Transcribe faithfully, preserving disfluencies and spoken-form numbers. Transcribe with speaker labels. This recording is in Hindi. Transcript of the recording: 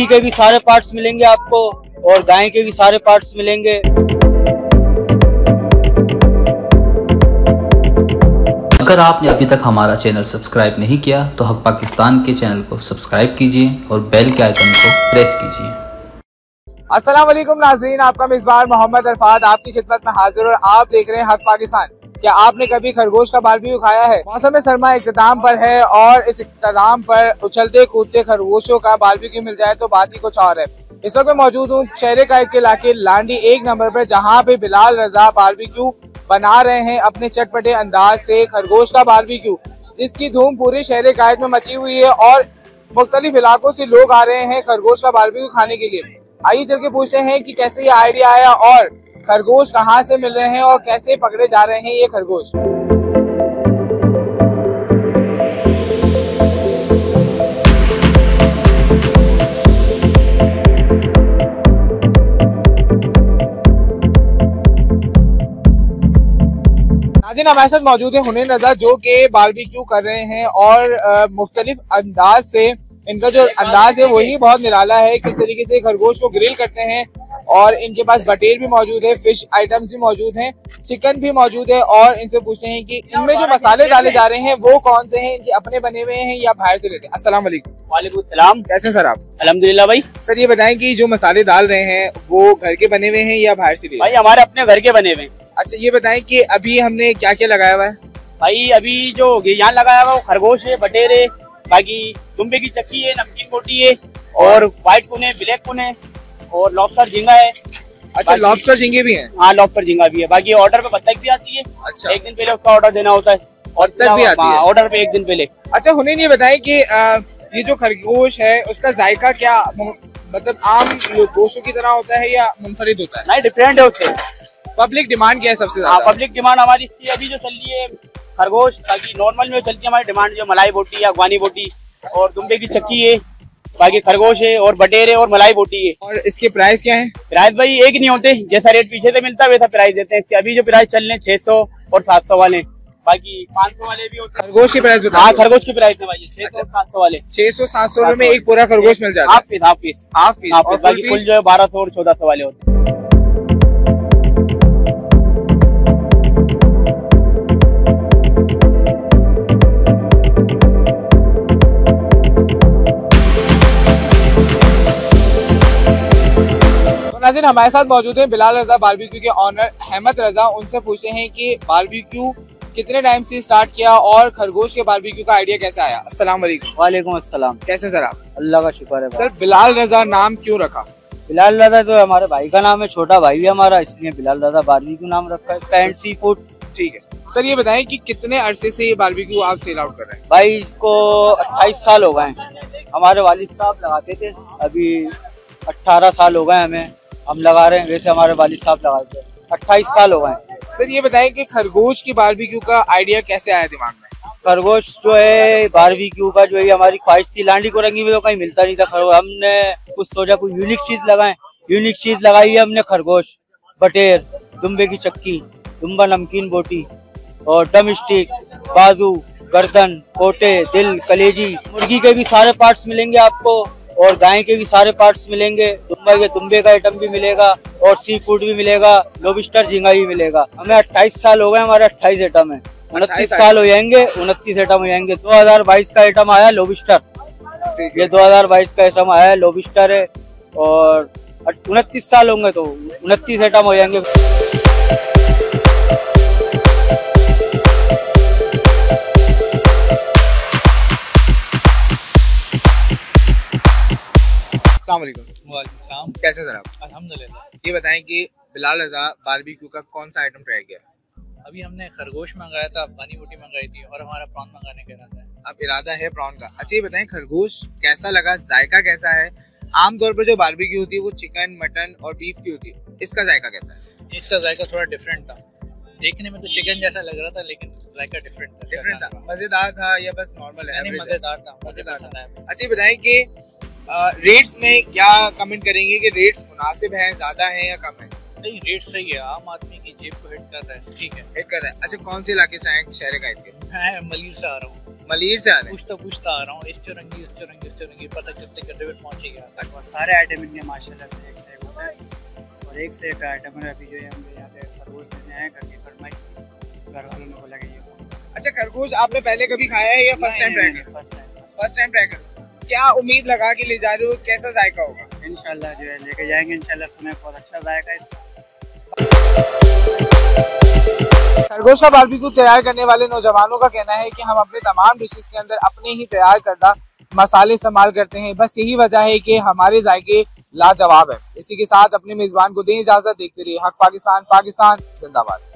Speaker 1: के भी सारे पार्ट्स मिलेंगे आपको और गाय के भी सारे पार्ट्स मिलेंगे।
Speaker 2: अगर आपने अभी तक हमारा चैनल सब्सक्राइब नहीं किया तो हक पाकिस्तान के चैनल को सब्सक्राइब कीजिए और बेल के आइकन को प्रेस कीजिए।
Speaker 3: अस्सलाम वालेकुम नाज़रीन, आपका मेज़बान मोहम्मद अरफात आपकी खिदमत में हाजिर और आप देख रहे हैं हक पाकिस्तान। क्या आपने कभी खरगोश का बारबेक्यू खाया है? मौसम सरमा इख्तिताम पर है और इस इख्तिताम पर उछलते कूदते खरगोशों का बारबेक्यू मिल जाए तो बात ही कुछ और है। इस वक्त मैं मौजूद हूँ शहर कायद के इलाके लांडी एक नंबर पर, जहाँ पे बिलाल रजा बारबेक्यू बना रहे हैं अपने चटपटे अंदाज से खरगोश का बारबेक्यू, जिसकी धूम पूरे शहर कायद में मची हुई है और मुख्तलिफ इलाकों से लोग आ रहे हैं खरगोश का बारबेक्यू खाने के लिए। आइए चल के पूछते हैं कि कैसे ये आइडिया आया और खरगोश कहाँ से मिल रहे हैं और कैसे पकड़े जा रहे हैं ये खरगोश। नाज़रीन, हमारे साथ मौजूद है हुनैन रजा जो कि बारबेक्यू कर रहे हैं और मुख्तलिफ अंदाज से इनका जो अंदाज है वही बहुत निराला है। किस तरीके से खरगोश को ग्रिल करते हैं और इनके पास बटेर भी मौजूद है, फिश आइटम्स भी मौजूद हैं, चिकन भी मौजूद है। और इनसे पूछते हैं कि इनमें जो मसाले डाले जा रहे हैं वो कौन से हैं, इनके अपने बने हुए हैं या बाहर से लेते हैं। अस्सलाम वालेकुम।
Speaker 4: वालेकुम सलाम।
Speaker 3: कैसे सर आप?
Speaker 4: अल्हम्दुलिल्लाह भाई।
Speaker 3: सर ये बताएं कि जो मसाले डाल रहे हैं वो घर के बने हुए हैं या बाहर से?
Speaker 4: भाई हमारे अपने घर के बने हुए हैं।
Speaker 3: अच्छा ये बताएं कि अभी हमने क्या क्या लगाया हुआ है?
Speaker 4: भाई अभी जो यहाँ लगाया हुआ है वो खरगोश है, बटेर है, बाकी दुम्बे की चक्की है, नमकीन बोटी है और व्हाइट कुने, ब्लैक कुने और लॉबस्टर झींगा है।
Speaker 3: अच्छा लॉबस्टर झींगे भी हैं?
Speaker 4: हाँ लॉबस्टर झींगा भी है। बाकी ऑर्डर पे बत्तख भी आती है।
Speaker 3: अच्छा
Speaker 4: एक दिन पहले उसका ऑर्डर देना होता है।
Speaker 3: बत्तख भी आती है
Speaker 4: ऑर्डर पे एक दिन पहले।
Speaker 3: अच्छा हुनैन ये बताएं कि ये जो खरगोश है उसका जायका क्या मतलब आम गोश्तों की तरह होता है या मुनफरिद होता है?
Speaker 4: नहीं डिफरेंट है उससे।
Speaker 3: पब्लिक डिमांड क्या है सबसे ज्यादा?
Speaker 4: हाँ पब्लिक डिमांड हमारी इसकी अभी जो चल रही है खरगोश, बाकी नॉर्मल में चलती है हमारी डिमांड जो मलाई बोटी या अफगानी बोटी और दुम्बे की चक्की है, बाकी खरगोश है और बटेर है और मलाई बोटी है।
Speaker 3: और इसके प्राइस क्या है?
Speaker 4: प्राइस भाई एक नहीं होते, जैसा रेट पीछे से मिलता है वैसा प्राइस देते हैं। इसके अभी जो प्राइस चल रहे हैं छह सौ और सात सौ वाले, बाकी पाँच सौ वाले भी होते हैं।
Speaker 3: खरगोश की प्राइस बता?
Speaker 4: हाँ खरगोश की प्राइस है भाई छह सौ सात सौ वाले।
Speaker 3: छह सौ सात सौ में एक पूरा खरगोश मिल जाता है?
Speaker 4: Half piece half piece
Speaker 3: half piece.
Speaker 4: Half piece. बाकी फुल जो है बारह सौ और चौदह सौ वाले होते हैं।
Speaker 3: नाज़रीन हमारे साथ मौजूद है बिलाल रजा बारबेक्यू के ऑनर अहमद रजा। उनसे पूछते हैं कि बारबेक्यू कितने टाइम से स्टार्ट किया और खरगोश के बारबेक्यू का आइडिया कैसे आया? अस्सलाम वालेकुम।
Speaker 1: वालेकुम अस्सलाम।
Speaker 3: कैसे सर आप?
Speaker 1: अल्लाह का शुक्र है।
Speaker 3: सर बिलाल रजा नाम क्यों रखा?
Speaker 1: बिलाल रजा तो हमारे भाई का नाम है, छोटा भाई है हमारा, इसलिए बिलाल रजा बारबेक्यू नाम रखा है इसका। And seafood.
Speaker 3: ठीक है सर ये बताएं कि कितने अरसे से ये बारबेक्यू आप सेल आउट कर रहे हैं?
Speaker 1: भाई इसको अट्ठाईस साल हो गए हैं। हमारे वालिद साहब लगाते थे, अभी अट्ठारह साल हो गए हमें, हम लगा रहे हैं। वैसे हमारे वालिद साहब लगाते थे, अट्ठाईस साल हो गए।
Speaker 3: सर ये बताएं कि खरगोश की बारबेक्यू का आइडिया कैसे आया दिमाग में?
Speaker 1: खरगोश जो है बारबेक्यू का जो है हमारी ख्वाहिश थी। लांडी कोरंगी में तो कहीं मिलता नहीं था खरगोश, हमने कुछ सोचा कोई यूनिक चीज लगाएं। यूनिक चीज लगाई है हमने, खरगोश, बटेर, दुम्बे की चक्की, दुम्बा नमकीन बोटी और डम स्टिक, बाजू, गर्दन, कोटे, दिल, कलेजी। मुर्गी के भी सारे पार्ट्स मिलेंगे आपको और गाय के भी सारे पार्ट्स मिलेंगे। दुम्बा के दुम्बे का आइटम भी मिलेगा और सी फूड भी मिलेगा, लोबिस्टर झींगा भी मिलेगा। हमें अट्ठाईस साल हो गए, हमारे अट्ठाईस आइटम है। उनतीस साल हो जाएंगे, उनतीस आइटम हो जाएंगे। दो हजार बाईस का आइटम आया लोबिस्टर, ये दो हजार बाईस का आइटम आया लोबिस्टर है और उनतीस साल होंगे तो उनतीस आइटम हो जाएंगे।
Speaker 3: वालेकुम। कैसे सर आप?
Speaker 5: अल्हम्दुलिल्लाह।
Speaker 3: ये बताएं कि बिलाल रजा बारबेक्यू का कौन सा आइटम ट्राई किया?
Speaker 5: अभी हमने खरगोश मंगाया था, अफगानी बोटी मंगाई थी और हमारा प्रॉन मंगाने का इरादा है।
Speaker 3: अब इरादा है प्रॉन का। अच्छा ये बताएं खरगोश कैसा लगा, जायका कैसा है? आमतौर पर जो बारबेक्यू होती है वो चिकन, मटन और बीफ की होती है, इसका जायका कैसा है?
Speaker 5: इसका जायका थोड़ा डिफरेंट था, देखने में तो चिकन जैसा लग रहा था लेकिन जायका डिफरेंट था।
Speaker 3: डिफरेंट था? मजेदार था या बस नॉर्मल है?
Speaker 5: मजेदार था,
Speaker 3: मजेदार था। अच्छा ये बताएं कि रेट्स में क्या कमेंट करेंगे कि रेट्स मुनासिब हैं, ज्यादा हैं या कम है?
Speaker 5: नहीं रेट सही है, आम आदमी की जेब को हिट कर रहा है। ठीक है,
Speaker 3: हिट कर रहा है। अच्छा कौन से इलाके से आए शहर कायद के?
Speaker 5: मैं मलिर से आ रहा हूँ।
Speaker 3: मलीर से आ रहे हैं।
Speaker 5: पूछता पूछता आ रहा हूँ, इस चौरंगी उस चौरंगी उस चौरंगी, पता करते करते हुए पहुँचे गया।
Speaker 1: और सारे आइटम इनके माशाल्लाह से एक से एक होता है और एक से एक आइटम है। अभी जो है हम यहाँ पे खरगोश लेने आए, घर की फरमाइश घर वालों ने बोला कि ये।
Speaker 3: अच्छा, खरगोश आपने पहले कभी खाया है या फर्स्ट टाइम ट्राई कर?
Speaker 1: First time
Speaker 3: first time try कर। क्या उम्मीद लगा के ले जा रहे हो, कैसा जायका होगा?
Speaker 1: इंशाल्लाह जो है लेके जाएंगे इंशाल्लाह, सुने बहुत अच्छा जाएगा इसका।
Speaker 3: खरगोश का बारबेक्यू तैयार करने वाले नौजवानों का कहना है कि हम अपने तमाम डिशेस के अंदर अपने ही तैयार करदा मसाले इस्तेमाल करते हैं। बस यही वजह है कि हमारे जायके लाजवाब है। इसी के साथ अपने मेजबान को दें इजाजत। देखते रहिए हक पाकिस्तान, पाकिस्तान जिंदाबाद।